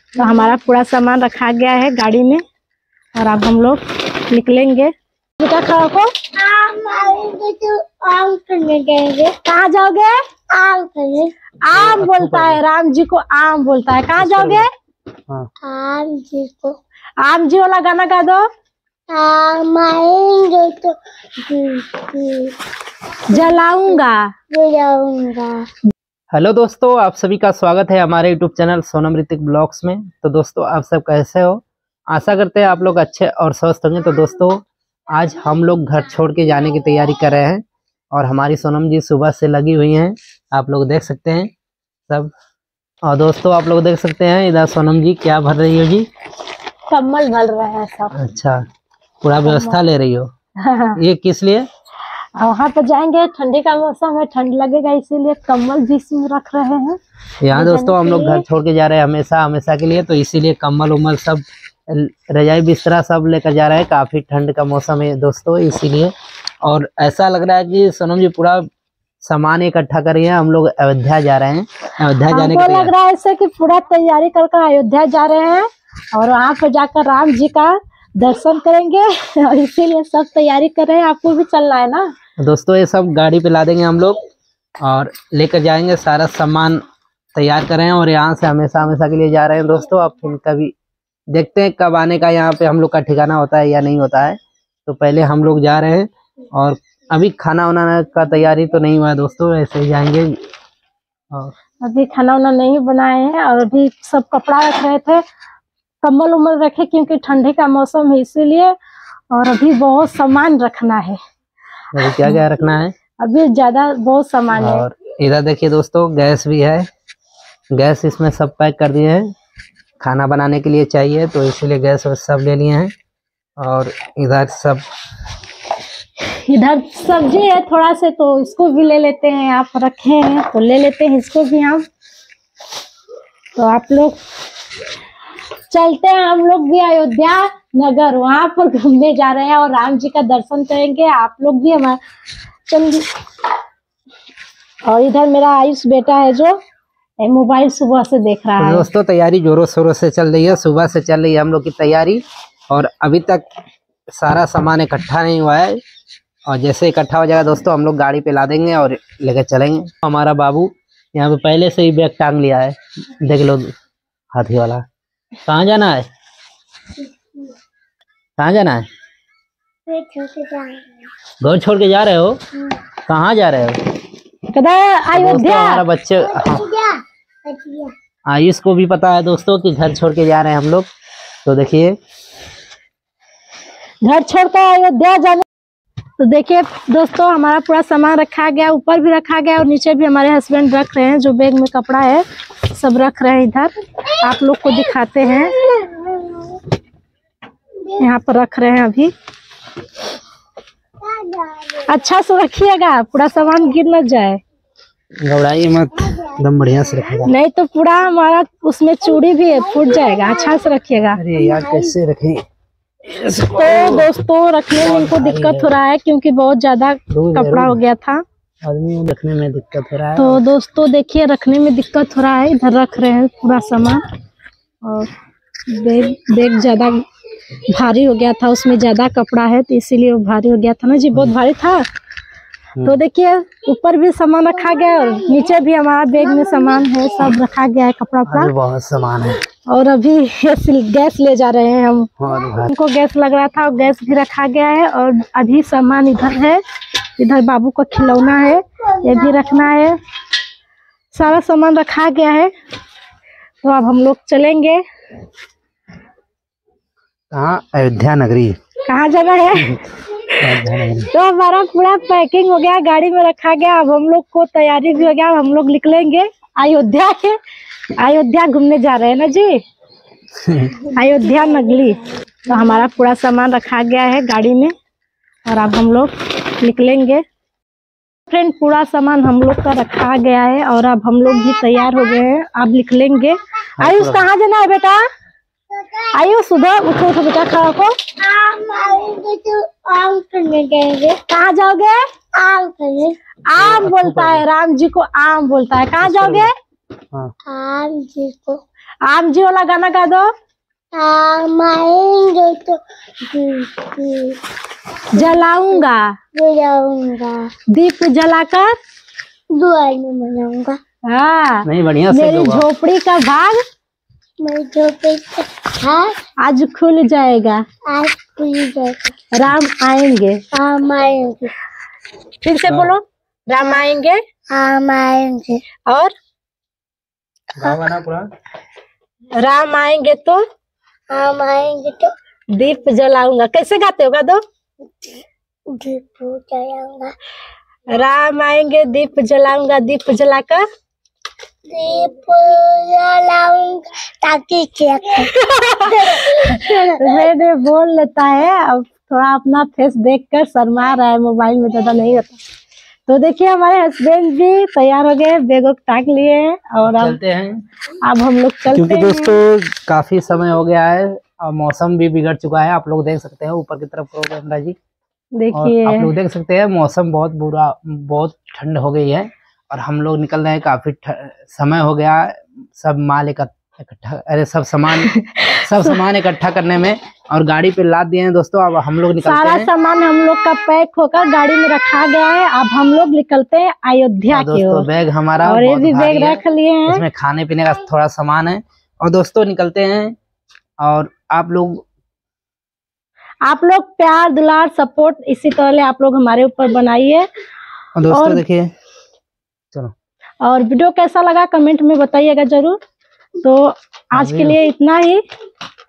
तो हमारा पूरा सामान रखा गया है गाड़ी में और अब हम लोग निकलेंगे। बेटा खड़ा हो। आम करने जाएंगे। कहाँ जाओगे? आम करने। आम बोलता है, राम जी को आम बोलता है। कहाँ जाओगे? आम जी को। आम जी वाला गाना गा दो। तो जलाऊंगा जलाऊंगा। हेलो दोस्तों, आप सभी का स्वागत है हमारे YouTube channel Sonam Hrithik blogs में। तो दोस्तों, आप सब कैसे हो? आशा करते हैं आप लोग अच्छे और स्वस्थ होंगे। तो दोस्तों, आज हम लोग घर छोड़ के जाने की तैयारी कर रहे हैं और हमारी सोनम जी सुबह से लगी हुई हैं, आप लोग देख सकते हैं सब। और दोस्तों, आप लोग देख सकते हैं इधर सोनम जी क्या भर रही हो जी? कम्बल भर रहा है सब। अच्छा, पूरा व्यवस्था ले रही हो। ये किस लिए? वहाँ पर जाएंगे, ठंडी का मौसम है, ठंड लगेगा, इसीलिए कम्बल भी इसमें रख रहे हैं। यहाँ दोस्तों हम लोग घर छोड़ के जा रहे हैं हमेशा के लिए, तो इसीलिए कम्बल उम्बल सब, रजाई बिस्तरा सब लेकर जा रहे हैं। काफी ठंड का मौसम है दोस्तों, इसीलिए। और ऐसा लग रहा है कि सोनम जी पूरा सामान इकट्ठा कर रही है। हम लोग अयोध्या जा रहे हैं। अयोध्या जाने के लग रहा है ऐसे कि पूरा तैयारी कर अयोध्या जा रहे हैं और वहाँ पर जाकर राम जी का दर्शन करेंगे और इसीलिए सब तैयारी कर रहे हैं। आपको भी चलना है ना दोस्तों? ये सब गाड़ी पे ला देंगे हम लोग और लेकर जाएंगे, सारा सामान तैयार कर रहे हैं और यहाँ से हमेशा के लिए जा रहे हैं दोस्तों। अब फिर कभी देखते हैं कब आने का यहाँ पे हम लोग का ठिकाना होता है या नहीं होता है। तो पहले हम लोग जा रहे हैं और अभी खाना वाना का तैयारी तो नहीं हुआ है दोस्तों, ऐसे ही जाएंगे। और अभी खाना वाना नहीं बनाए हैं और अभी सब कपड़ा रख रहे थे, कम्बल उम्बल रखे क्योंकि ठंडी का मौसम है इसीलिए। और अभी बहुत सामान रखना है। अभी क्या क्या रखना है? अभी ज्यादा बहुत सामान है। और इधर देखिए दोस्तों, गैस भी है। गैस इसमें सब पैक कर दिए हैं, खाना बनाने के लिए चाहिए तो इसीलिए गैस सब ले लिए हैं। और इधर सब्जी है थोड़ा से, तो इसको भी ले लेते हैं। आप रखे हैं तो ले लेते हैं इसको भी हम। तो आप लोग चलते हैं, हम लोग भी अयोध्या नगर वहां पर घूमने जा रहे हैं और राम जी का दर्शन करेंगे। आप लोग भी हमारे चलिए। और इधर मेरा आयुष बेटा है जो मोबाइल सुबह से देख रहा है। दोस्तों, तैयारी जोरों शोरों से चल रही है, सुबह से चल रही है हम लोग की तैयारी और अभी तक सारा सामान इकट्ठा नहीं हुआ है। और जैसे इकट्ठा हो जाएगा दोस्तों, हम लोग गाड़ी पे ला देंगे और लेकर चलेंगे। हमारा बाबू यहाँ पे पहले से ही बैग टांग लिया है, देख लो हाथी वाला। कहाँ जाना है? कहाँ जाना है? घर छोड़ के जा रहे हो? कहाँ जा रहे हो? अयोध्या। हमारा बच्चे आयुष को भी पता है दोस्तों कि घर छोड़ के जा रहे हैं हम लोग। तो देखिए, घर छोड़कर अयोध्या जाने। तो देखिए दोस्तों, हमारा पूरा सामान रखा गया, ऊपर भी रखा गया और नीचे भी हमारे हस्बैंड रख रहे हैं। जो बैग में कपड़ा है सब रख रहे हैं इधर। आप लोग को दिखाते हैं, यहाँ पर रख रहे हैं अभी। अच्छा से रखिएगा, पूरा सामान गिर न जाए। घबराइए मत, एकदम बढ़िया से रखिएगा। नहीं तो पूरा हमारा उसमें चूड़ी भी है, फूट जाएगा। अच्छा से रखिएगा। अरे यार, कैसे रखें? तो दोस्तों, रखने में इनको दिक्कत हो रहा है क्योंकि बहुत ज्यादा कपड़ा हो गया था। आदमी रखने में दिक्कत हो रहा है। तो दोस्तों देखिए, रखने में दिक्कत हो रहा है। इधर रख रहे हैं पूरा सामान और बैग ज्यादा भारी हो गया था, उसमें ज्यादा कपड़ा है तो इसीलिए वो भारी हो गया था ना जी, बहुत भारी था। तो देखिए, ऊपर भी सामान रखा गया है और नीचे भी हमारा बैग में सामान है, सब रखा गया है, कपड़ा उपड़ा बहुत सामान है। और अभी गैस ले जा रहे हैं हम। उनको गैस लग रहा था और गैस भी रखा गया है। और अभी सामान इधर है, इधर बाबू का खिलौना है, ये भी रखना है। सारा सामान रखा गया है। तो अब हम लोग चलेंगे। कहाँ? अयोध्या नगरी। कहाँ जाना है? तो हमारा पूरा पैकिंग हो गया, गाड़ी में रखा गया। अब हम लोग को तैयारी भी हो गया, हम लोग निकलेंगे अयोध्या के। अयोध्या घूमने जा रहे हैं ना जी, अयोध्या नगरी। तो हमारा पूरा सामान रखा गया है गाड़ी में और अब हम लोग निकलेंगे। फ्रेंड, पूरा सामान हम लोग का रखा गया है और अब हम लोग भी तैयार हो गए हैं, अब निकलेंगे। आयुष, कहाँ जाना है बेटा? आयुष, उधर उठो बेटा, खड़ा हो। आम करने जाएंगे। कहाँ जाओगे? आम करने। आम बोलता है, राम जी को आम बोलता है। कहाँ जाओगे? आम जी को। आम जी वाला गाना गा दो। आम आएंगे तो जलाऊंगा बुलाऊंगा, दीप जलाकर। दुआर में मनाऊंगा। हाँ, नहीं, बढ़िया से मेरी होगा। झोपड़ी का भाग मेरी झोपड़ी का भाग आज खुल जाएगा। आज खुल जाएगा। राम आएंगे। आम आएंगे, फिर से बोलो। राम आएंगे आम आएंगे, और गाना पूरा। राम आएंगे तो आम आएंगे तो दीप जलाऊंगा। कैसे गाते हो? गा दो। दीप जलाऊंगा, राम आएंगे दीप जलाऊंगा, दीप जलाकर। दीप जलाऊंगा ताकि क्या मैंने बोल लेता है। अब थोड़ा अपना फेस देखकर शर्मा रहा है, मोबाइल में ज्यादा नहीं होता। तो देखिए हमारे हस्बैंड भी तैयार हो गए, बैग टाक लिए हैं और अब चलते हैं, हम लोग चलते क्योंकि हैं। दोस्तों काफी समय हो गया है और मौसम भी बिगड़ चुका है। आप लोग देख सकते हैं ऊपर की तरफ करो कैमरा जी। और देखिए आप लोग देख सकते हैं मौसम बहुत बुरा, बहुत ठंड हो गई है और हम लोग निकल रहे हैं। काफी समय हो गया सब माल इकट्ठा, अरे सब सामान इकट्ठा करने में, और गाड़ी पे लाद दिए हैं दोस्तों। अब हम लोग निकलते सारा हैं। सामान हम लोग का पैक होकर गाड़ी में रखा गया है। अब हम लोग निकलते हैं अयोध्या की दोस्तों ओर। बैग हमारा और ये बहुत भी भारी बैग है, रख लिए हैं। इसमें खाने पीने का थोड़ा सामान है। और दोस्तों निकलते हैं, और आप लोग प्यार दुलार सपोर्ट इसी तरह आप लोग हमारे ऊपर बनाइए। और दोस्तों और देखिए, चलो। और वीडियो कैसा लगा कमेंट में बताइएगा जरूर। तो आज के लिए इतना ही।